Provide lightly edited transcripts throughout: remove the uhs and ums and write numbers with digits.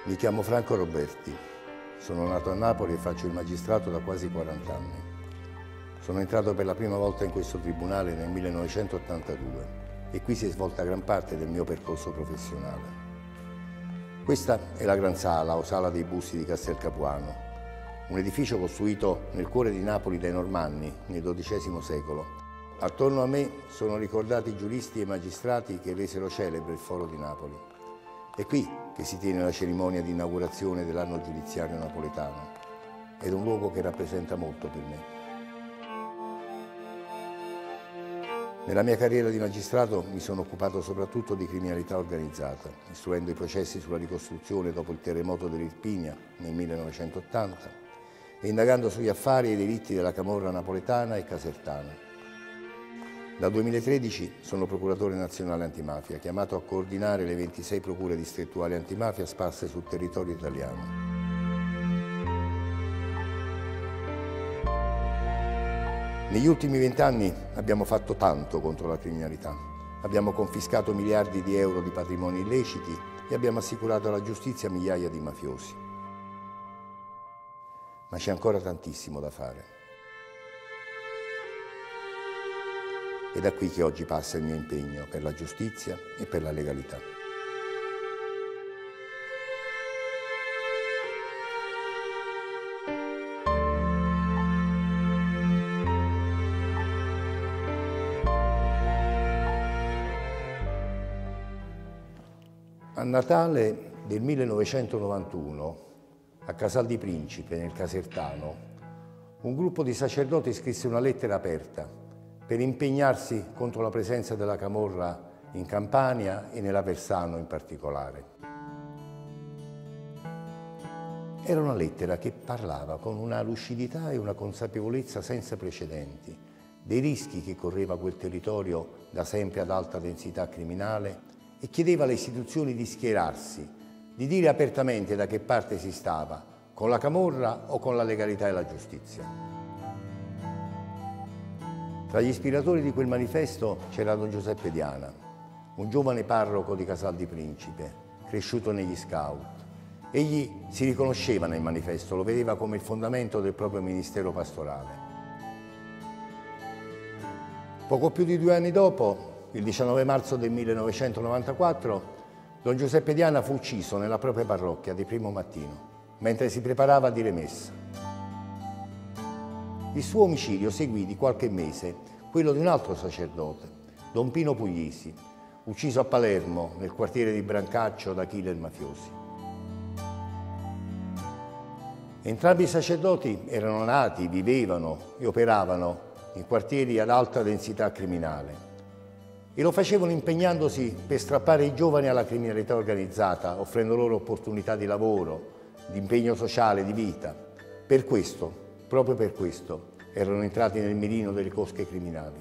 Mi chiamo Franco Roberti, sono nato a Napoli e faccio il magistrato da quasi 40 anni. Sono entrato per la prima volta in questo tribunale nel 1982 e qui si è svolta gran parte del mio percorso professionale. Questa è la Gran Sala o Sala dei Busti di Castel Capuano, un edificio costruito nel cuore di Napoli dai Normanni nel XII secolo. Attorno a me sono ricordati giuristi e magistrati che resero celebre il Foro di Napoli. È qui che si tiene la cerimonia di inaugurazione dell'anno giudiziario napoletano. Ed è un luogo che rappresenta molto per me. Nella mia carriera di magistrato mi sono occupato soprattutto di criminalità organizzata, istruendo i processi sulla ricostruzione dopo il terremoto dell'Irpinia nel 1980 e indagando sugli affari e i delitti della camorra napoletana e casertana. Dal 2013 sono procuratore nazionale antimafia, chiamato a coordinare le 26 procure distrettuali antimafia sparse sul territorio italiano. Negli ultimi 20 anni abbiamo fatto tanto contro la criminalità. Abbiamo confiscato miliardi di euro di patrimoni illeciti e abbiamo assicurato alla giustizia migliaia di mafiosi. Ma c'è ancora tantissimo da fare. È da qui che oggi passa il mio impegno per la giustizia e per la legalità. A Natale del 1991, a Casal di Principe, nel Casertano, un gruppo di sacerdoti scrisse una lettera aperta per impegnarsi contro la presenza della camorra in Campania e nell'Aversano in particolare. Era una lettera che parlava con una lucidità e una consapevolezza senza precedenti dei rischi che correva quel territorio da sempre ad alta densità criminale e chiedeva alle istituzioni di schierarsi, di dire apertamente da che parte si stava, con la camorra o con la legalità e la giustizia. Tra gli ispiratori di quel manifesto c'era Don Giuseppe Diana, un giovane parroco di Casal di Principe, cresciuto negli scout. Egli si riconosceva nel manifesto, lo vedeva come il fondamento del proprio ministero pastorale. Poco più di 2 anni dopo, il 19 marzo del 1994, Don Giuseppe Diana fu ucciso nella propria parrocchia di primo mattino, mentre si preparava a dire messa. Il suo omicidio seguì di qualche mese quello di un altro sacerdote, Don Pino Puglisi, ucciso a Palermo, nel quartiere di Brancaccio, da killer mafiosi. Entrambi i sacerdoti erano nati, vivevano e operavano in quartieri ad alta densità criminale e lo facevano impegnandosi per strappare i giovani alla criminalità organizzata, offrendo loro opportunità di lavoro, di impegno sociale, di vita. Per questo, proprio per questo, erano entrati nel mirino delle cosche criminali.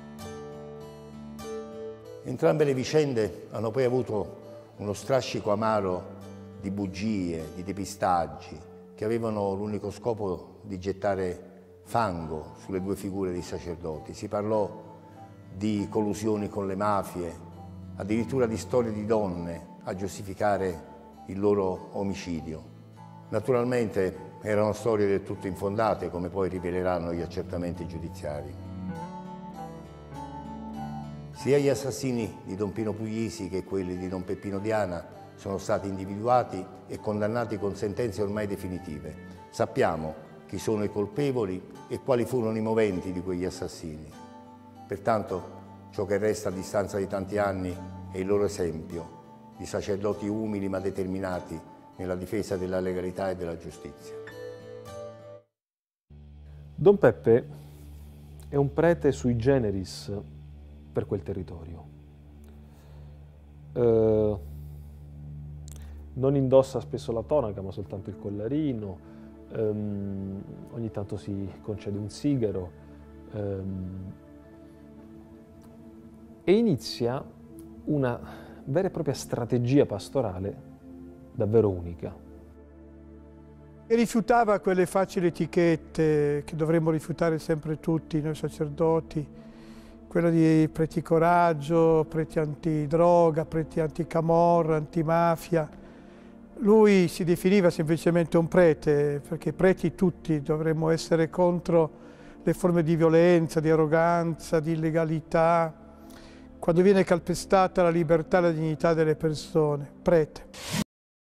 Entrambe le vicende hanno poi avuto uno strascico amaro di bugie, di depistaggi, che avevano l'unico scopo di gettare fango sulle 2 figure dei sacerdoti. Si parlò di collusioni con le mafie, addirittura di storie di donne a giustificare il loro omicidio. Naturalmente erano storie del tutto infondate, come poi riveleranno gli accertamenti giudiziari. Sia gli assassini di Don Pino Puglisi che quelli di Don Peppino Diana sono stati individuati e condannati con sentenze ormai definitive. Sappiamo chi sono i colpevoli e quali furono i moventi di quegli assassini. Pertanto, ciò che resta a distanza di tanti anni è il loro esempio di sacerdoti umili ma determinati nella difesa della legalità e della giustizia. Don Peppe è un prete sui generis per quel territorio. Non indossa spesso la tonaca, ma soltanto il collarino, ogni tanto si concede un sigaro e inizia una vera e propria strategia pastorale davvero unica. E rifiutava quelle facili etichette che dovremmo rifiutare sempre tutti noi sacerdoti, quella di preti coraggio, preti antidroga, preti anticamorra, antimafia. Lui si definiva semplicemente un prete, perché preti tutti dovremmo essere contro le forme di violenza, di arroganza, di illegalità, quando viene calpestata la libertà e la dignità delle persone. Prete.